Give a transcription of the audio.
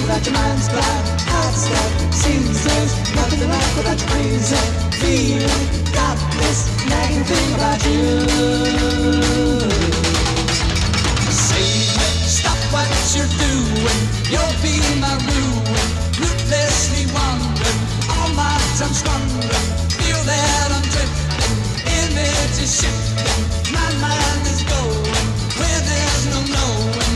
without your mind's blind. Hot stuff, seems there's nothing in life without your crazy feeling. Got this nagging thing about you. Save me, stop what you're doing. You'll be my ruin. Ruthlessly wandering, all my time squandering. Feel that I'm drifting, image is shifting. My mind is going where there's no knowing.